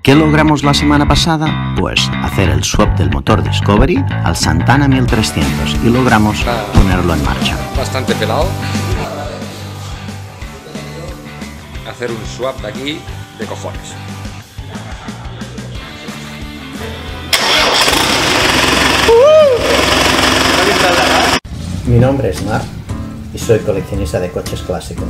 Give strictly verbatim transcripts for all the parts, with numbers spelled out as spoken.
¿Qué logramos la semana pasada? Pues hacer el swap del motor Discovery al Santana mil trescientos y logramos ponerlo en marcha. Bastante pelado. Hacer un swap de aquí de cojones. Mi nombre es Marc y soy coleccionista de coches clásicos.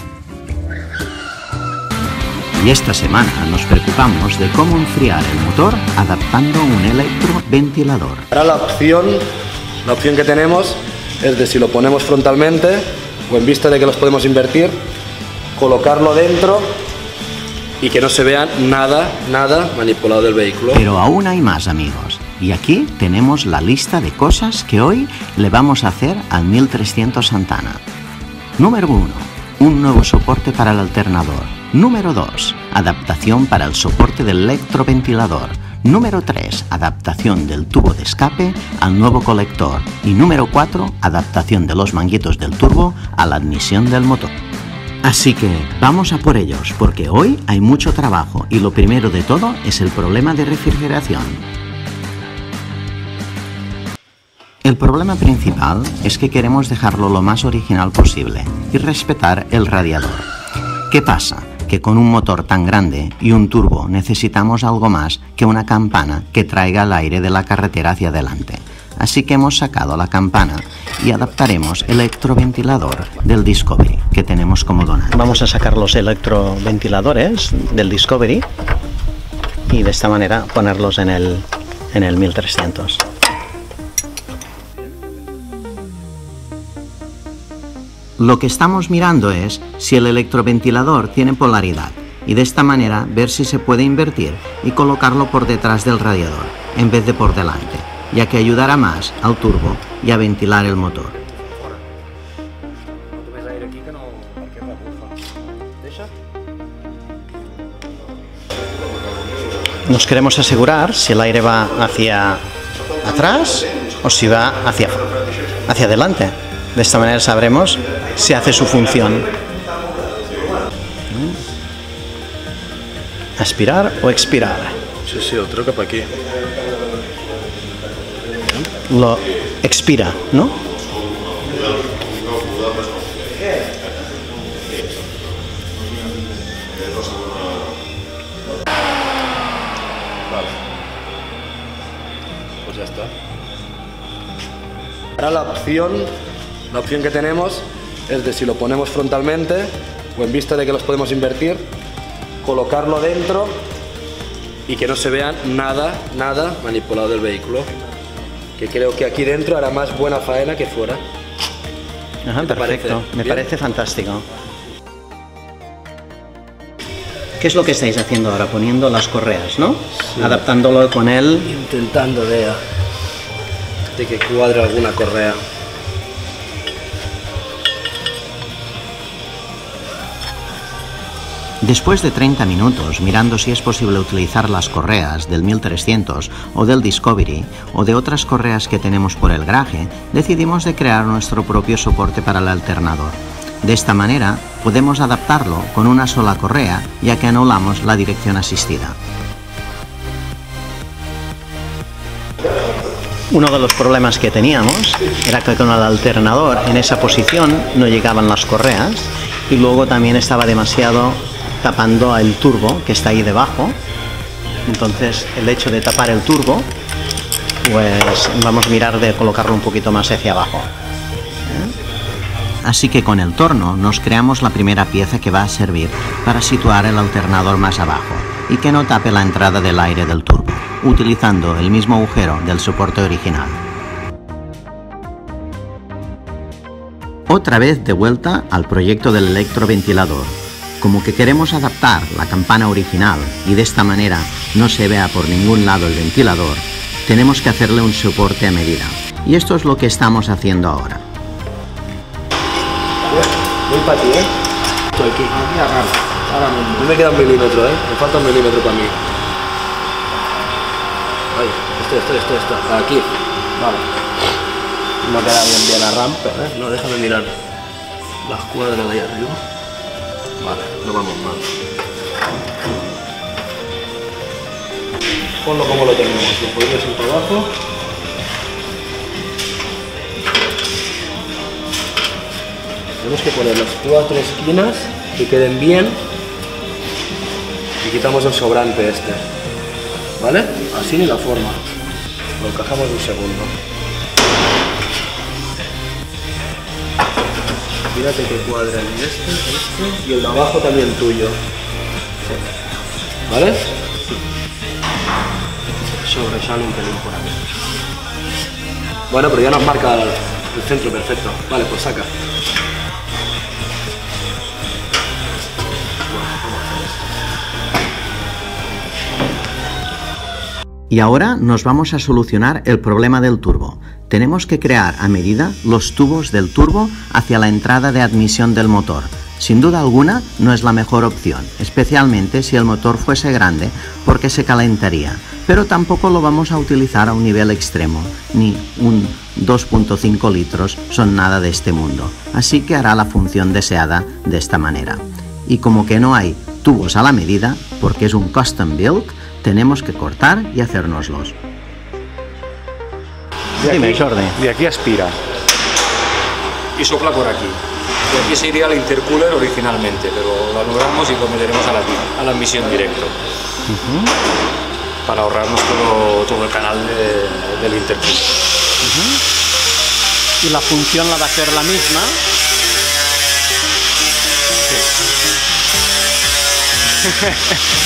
Y esta semana nos preocupamos de cómo enfriar el motor adaptando un electroventilador. Ahora la opción, la opción que tenemos es de si lo ponemos frontalmente o en vista de que los podemos invertir, colocarlo dentro y que no se vea nada, nada manipulado del vehículo. Pero aún hay más, amigos. Y aquí tenemos la lista de cosas que hoy le vamos a hacer al mil trescientos Santana. Número uno. Un nuevo soporte para el alternador. Número dos. Adaptación para el soporte del electroventilador. Número tres. Adaptación del tubo de escape al nuevo colector. Y número cuatro. Adaptación de los manguitos del turbo a la admisión del motor. Así que vamos a por ellos, porque hoy hay mucho trabajo y lo primero de todo es el problema de refrigeración. El problema principal es que queremos dejarlo lo más original posible y respetar el radiador. ¿Qué pasa? Que con un motor tan grande y un turbo necesitamos algo más que una campana que traiga el aire de la carretera hacia adelante. Así que hemos sacado la campana y adaptaremos el electroventilador del Discovery que tenemos como donante. Vamos a sacar los electroventiladores del Discovery y de esta manera ponerlos en el, en el mil trescientos. Lo que estamos mirando es si el electroventilador tiene polaridad y de esta manera ver si se puede invertir y colocarlo por detrás del radiador en vez de por delante, ya que ayudará más al turbo y a ventilar el motor. Nos queremos asegurar si el aire va hacia atrás o si va hacia, hacia adelante. De esta manera sabremos si hace su función. ¿Aspirar o expirar? Sí, sí, otro que para aquí. Lo expira, ¿no? Vale. Pues ya está. Ahora la opción, la opción que tenemos es de si lo ponemos frontalmente o en vista de que los podemos invertir, colocarlo dentro y que no se vea nada, nada manipulado del vehículo. Que creo que aquí dentro hará más buena faena que fuera. Ajá, perfecto, me parece fantástico. ¿Qué es lo que estáis haciendo ahora? Poniendo las correas, ¿no? Sí. Adaptándolo con él. Intentando de, de que cuadre alguna correa. Después de treinta minutos mirando si es posible utilizar las correas del mil trescientos o del Discovery o de otras correas que tenemos por el garaje, decidimos de crear nuestro propio soporte para el alternador. De esta manera podemos adaptarlo con una sola correa, ya que anulamos la dirección asistida. Uno de los problemas que teníamos era que con el alternador en esa posición no llegaban las correas y luego también estaba demasiado tapando el turbo que está ahí debajo. Entonces el hecho de tapar el turbo, pues vamos a mirar de colocarlo un poquito más hacia abajo. Así que con el torno nos creamos la primera pieza que va a servir para situar el alternador más abajo y que no tape la entrada del aire del turbo, utilizando el mismo agujero del soporte original. Otra vez de vuelta al proyecto del electroventilador. Como que queremos adaptar la campana original y de esta manera no se vea por ningún lado el ventilador, tenemos que hacerle un soporte a medida. Y esto es lo que estamos haciendo ahora. Voy para ti, ¿eh? Estoy aquí. Ahora mismo. No me queda un milímetro, ¿eh? Me falta un milímetro para mí. Ay, esto, esto, esto, esto. Aquí. Vale. No queda bien bien la rampa, ¿eh? No, déjame mirar las cuadras de ahí arriba. Vale, no vamos mal. ponlo como lo tenemos, lo podrías ir por abajo. Tenemos que poner las cuatro esquinas que queden bien y quitamos el sobrante este, ¿vale? Así ni la forma, lo encajamos un segundo. Fíjate que cuadren este, este y el de abajo también tuyo, ¿vale? Sobresale un pelín por aquí. Bueno, pero ya nos marca el centro perfecto. Vale, pues saca. Y ahora nos vamos a solucionar el problema del turbo. Tenemos que crear a medida los tubos del turbo hacia la entrada de admisión del motor. Sin duda alguna no es la mejor opción, especialmente si el motor fuese grande, porque se calentaría. Pero tampoco lo vamos a utilizar a un nivel extremo, ni un dos punto cinco litros son nada de este mundo. Así que hará la función deseada de esta manera. Y como que no hay tubos a la medida, porque es un custom build, tenemos que cortar y hacérnoslos. Dime, Jordi. De aquí aspira y sopla por aquí. Y aquí se iría al intercooler originalmente, pero lo anulamos y lo meteremos a la, a la admisión directo. Uh-huh. Para ahorrarnos todo, todo el canal de, del intercooler. Uh-huh. Y la función la va a hacer la misma. Sí.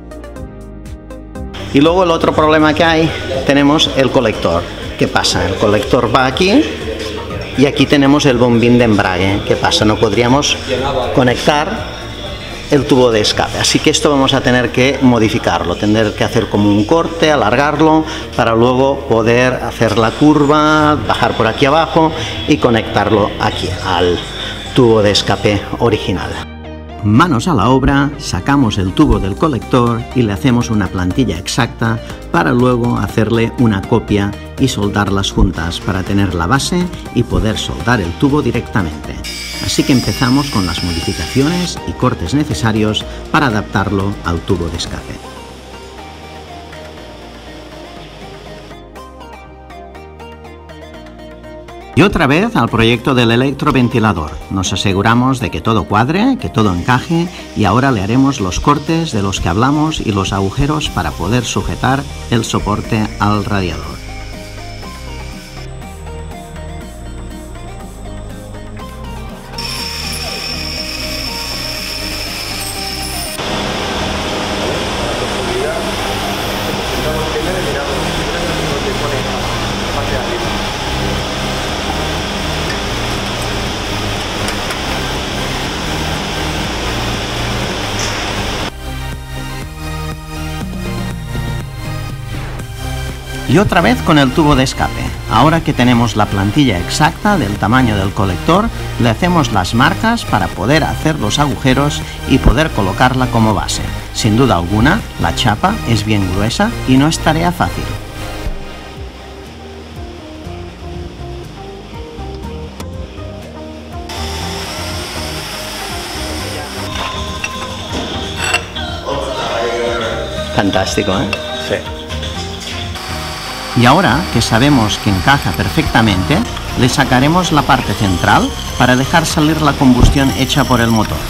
Y luego el otro problema que hay, tenemos el colector. ¿Qué pasa? El colector va aquí y aquí tenemos el bombín de embrague. ¿Qué pasa? No podríamos conectar el tubo de escape. Así que esto vamos a tener que modificarlo, tener que hacer como un corte, alargarlo, para luego poder hacer la curva, bajar por aquí abajo y conectarlo aquí al tubo de escape original. Manos a la obra, sacamos el tubo del colector y le hacemos una plantilla exacta para luego hacerle una copia y soldarlas juntas para tener la base y poder soldar el tubo directamente. Así que empezamos con las modificaciones y cortes necesarios para adaptarlo al tubo de escape. Y otra vez al proyecto del electroventilador. Nos aseguramos de que todo cuadre, que todo encaje y ahora le haremos los cortes de los que hablamos y los agujeros para poder sujetar el soporte al radiador. Y otra vez con el tubo de escape. Ahora que tenemos la plantilla exacta del tamaño del colector, le hacemos las marcas para poder hacer los agujeros y poder colocarla como base. Sin duda alguna, la chapa es bien gruesa y no es tarea fácil. Fantástico, ¿eh? Sí. Y ahora que sabemos que encaja perfectamente, le sacaremos la parte central para dejar salir la combustión hecha por el motor.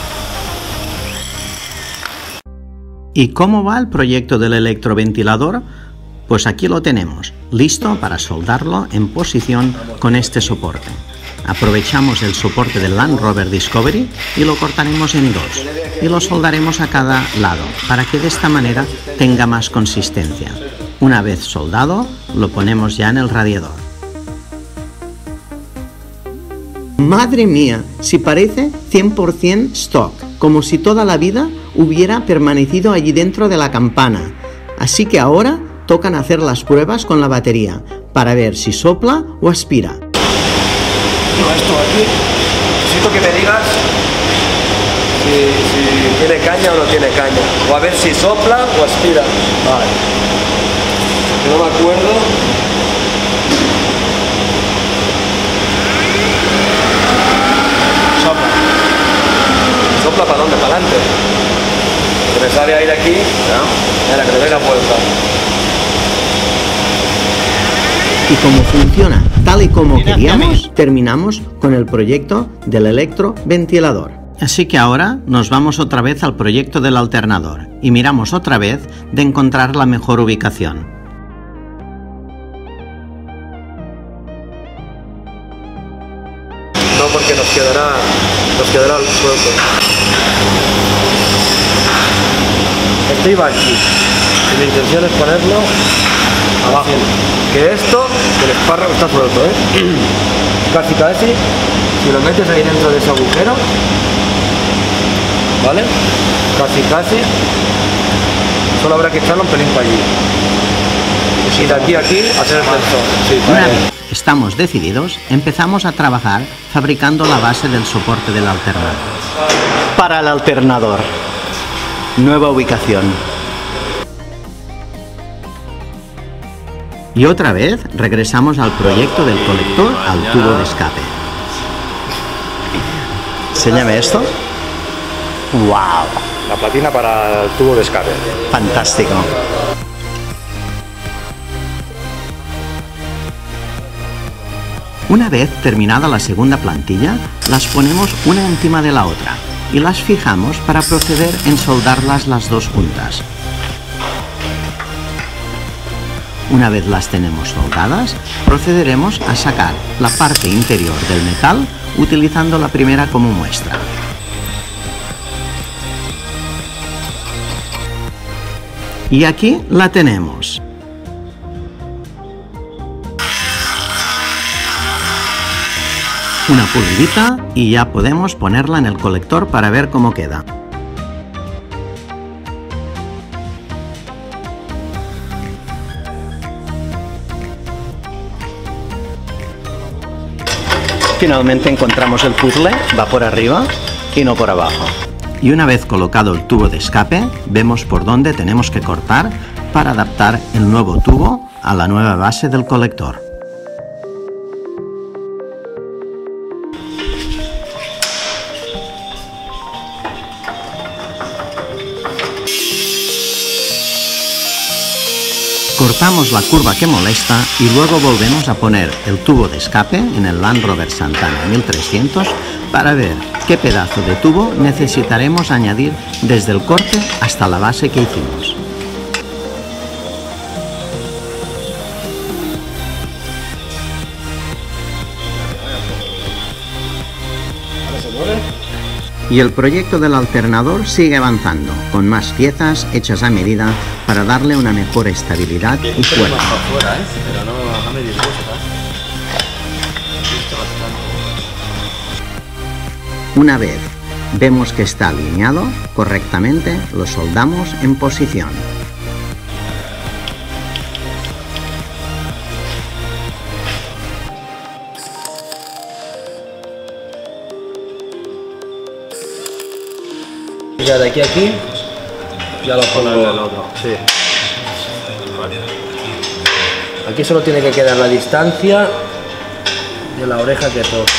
¿Y cómo va el proyecto del electroventilador? Pues aquí lo tenemos, listo para soldarlo en posición con este soporte. Aprovechamos el soporte del Land Rover Discovery y lo cortaremos en dos y lo soldaremos a cada lado para que de esta manera tenga más consistencia. Una vez soldado, lo ponemos ya en el radiador. ¡Madre mía! Si parece cien por cien stock, como si toda la vida hubiera permanecido allí dentro de la campana. Así que ahora tocan hacer las pruebas con la batería, para ver si sopla o aspira. No, esto aquí, necesito que me digas si, si tiene caña o no tiene caña, o a ver si sopla o aspira. Vale. No me acuerdo. Sopla. ¿Sopla para dónde? ¿Para adelante? Que me sale aire aquí. ¿No? Mira, que le doy la vuelta. Y como funciona tal y como queríamos, terminamos con el proyecto del electroventilador. Así que ahora nos vamos otra vez al proyecto del alternador y miramos otra vez de encontrar la mejor ubicación. No, porque nos quedará, nos quedará el suelto. Este iba aquí y mi intención es ponerlo abajo. Que esto, el espárrago está suelto, ¿eh? Casi casi, si lo metes ahí dentro de ese agujero, ¿vale? Casi casi, solo habrá que echarlo un pelín para allí. Y de aquí a aquí hacer el tensor. Sí, Una vez estamos decididos, empezamos a trabajar fabricando la base del soporte del alternador. Para el alternador. Nueva ubicación. Y otra vez regresamos al proyecto del colector al tubo de escape. Enséñame esto. ¡Wow! La platina para el tubo de escape. Fantástico. Una vez terminada la segunda plantilla, las ponemos una encima de la otra y las fijamos para proceder en soldarlas las dos juntas. Una vez las tenemos soldadas, procederemos a sacar la parte interior del metal utilizando la primera como muestra. Y aquí la tenemos. Una pulidita y ya podemos ponerla en el colector para ver cómo queda. Finalmente encontramos el puzzle, va por arriba y no por abajo. Y una vez colocado el tubo de escape, vemos por dónde tenemos que cortar para adaptar el nuevo tubo a la nueva base del colector. Cortamos la curva que molesta y luego volvemos a poner el tubo de escape en el Land Rover Santana mil trescientos para ver qué pedazo de tubo necesitaremos añadir desde el corte hasta la base que hicimos. Y el proyecto del alternador sigue avanzando, con más piezas hechas a medida para darle una mejor estabilidad y fuerza. Una vez vemos que está alineado correctamente, lo soldamos en posición. Ya de aquí a aquí, ya lo pongo en el otro. Sí. Aquí solo tiene que quedar la distancia de la oreja que toca.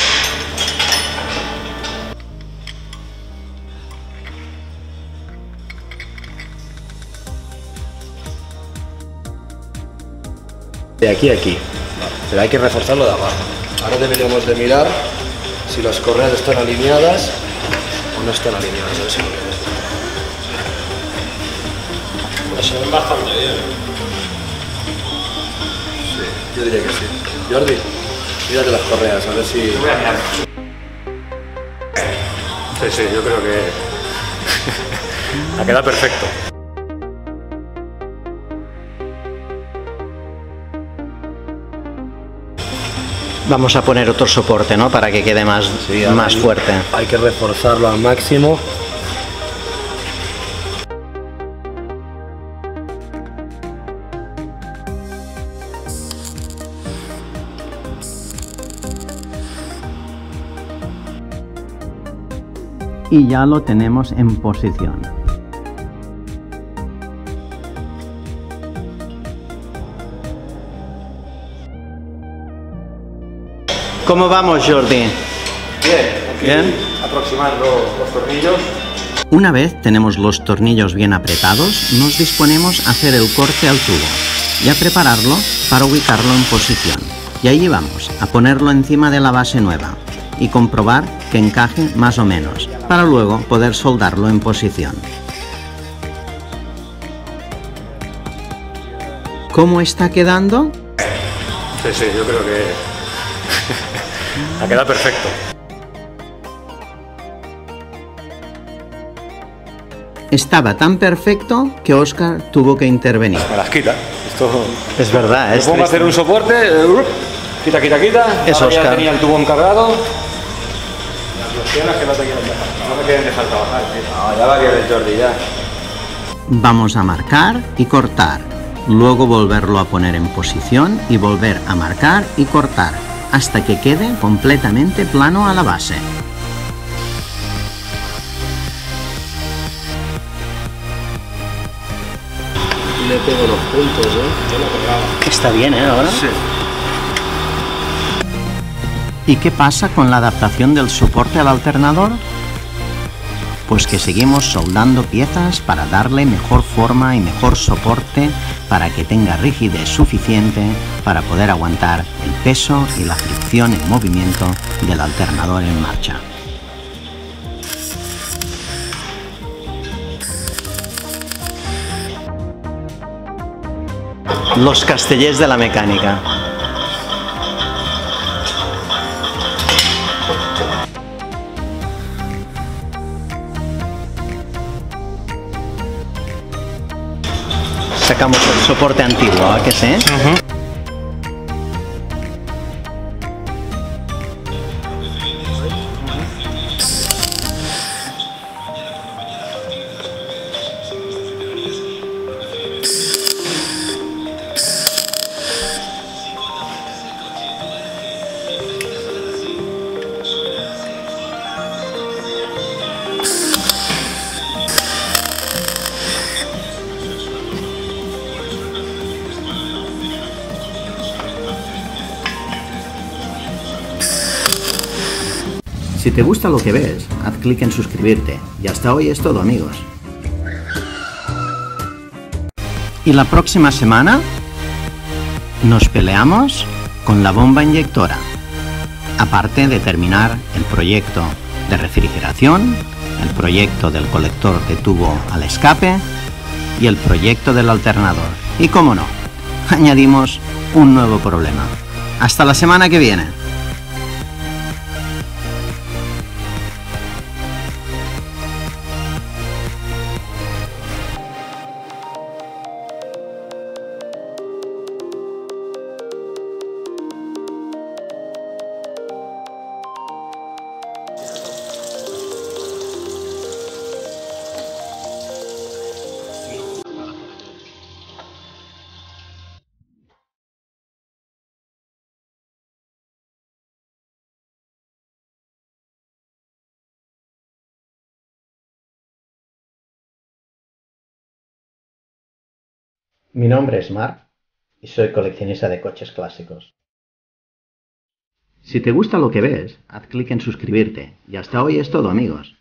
De aquí a aquí. Pero hay que reforzarlo de abajo. Ahora deberíamos de mirar si las correas están alineadas o no están alineadas. A ver si lo ves. Se ven bastante bien. Sí, yo diría que sí. Jordi, mírate las correas, a ver si... Voy a mirar. Sí, sí, yo creo que... ha quedado perfecto. Vamos a poner otro soporte, ¿no? Para que quede más, Sí, más hay, fuerte. Hay que reforzarlo al máximo. Y ya lo tenemos en posición. ¿Cómo vamos, Jordi? Bien, Bien. aproximando los tornillos. Una vez tenemos los tornillos bien apretados, nos disponemos a hacer el corte al tubo. y a prepararlo para ubicarlo en posición. Y allí vamos, a ponerlo encima de la base nueva y comprobar que encaje más o menos, para luego poder soldarlo en posición. ¿Cómo está quedando? Sí, sí, yo creo que ha quedado perfecto. Estaba tan perfecto que Óscar tuvo que intervenir. Me las quita. Esto... Es verdad, es pongo a hacer un soporte, uh, quita, quita, quita. Es Ahora ya Óscar. tenía el tubo encargado. Las cuestiones que no te quieren dejar, no me quieren dejar trabajar. No, ya va bien el Jordi, ya. Vamos a marcar y cortar, luego volverlo a poner en posición y volver a marcar y cortar, hasta que quede completamente plano a la base. Le pego los puntos, ¿eh? Yo lo pegaba. Está bien, ¿eh? Ahora. Sí. ¿Y qué pasa con la adaptación del soporte al alternador? Pues que seguimos soldando piezas para darle mejor forma y mejor soporte para que tenga rigidez suficiente para poder aguantar el peso y la fricción en movimiento del alternador en marcha. Los castellers de la mecánica. Sacamos el soporte antiguo, ¿a que sí? Uh-huh. Si te gusta lo que ves, haz clic en suscribirte. Y hasta hoy es todo, amigos. Y la próxima semana nos peleamos con la bomba inyectora. Aparte de terminar el proyecto de refrigeración, el proyecto del colector de tubo al escape y el proyecto del alternador. Y cómo no, añadimos un nuevo problema. Hasta la semana que viene. Mi nombre es Marc y soy coleccionista de coches clásicos. Si te gusta lo que ves, haz clic en suscribirte. Y hasta hoy es todo, amigos.